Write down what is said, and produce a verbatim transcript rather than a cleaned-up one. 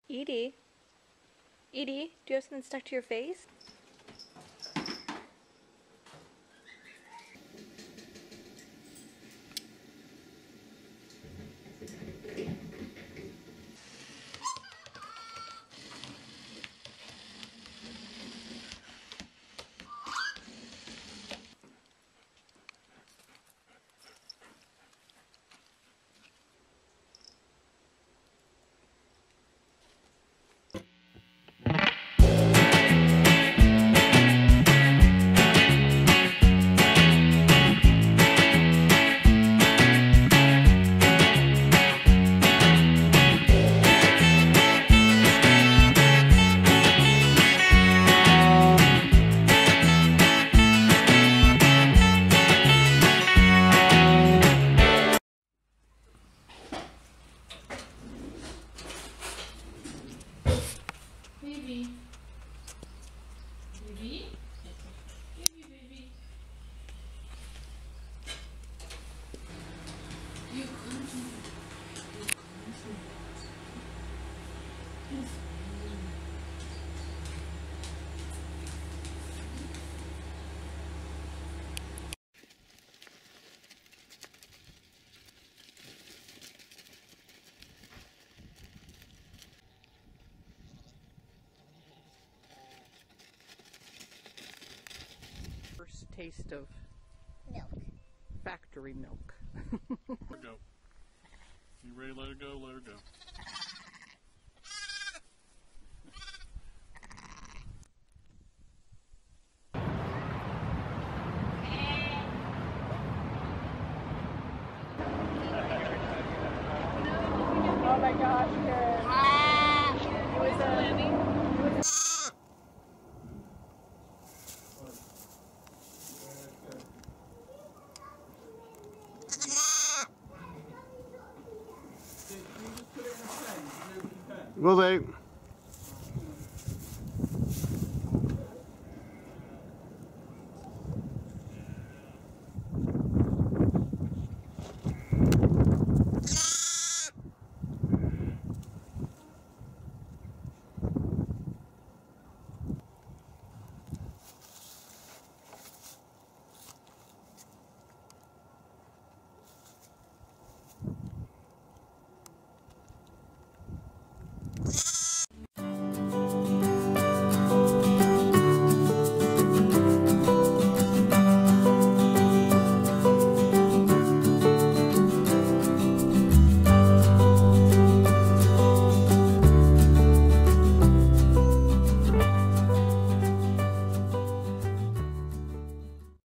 Edie? Edie, do you have something stuck to your face? Baby. Baby? Baby, baby. You come to me. You come to me. Yes. First taste of Milk. factory milk. Let her go. You ready to let her go? Let her go. Oh my gosh, Karen. It was a... Will they?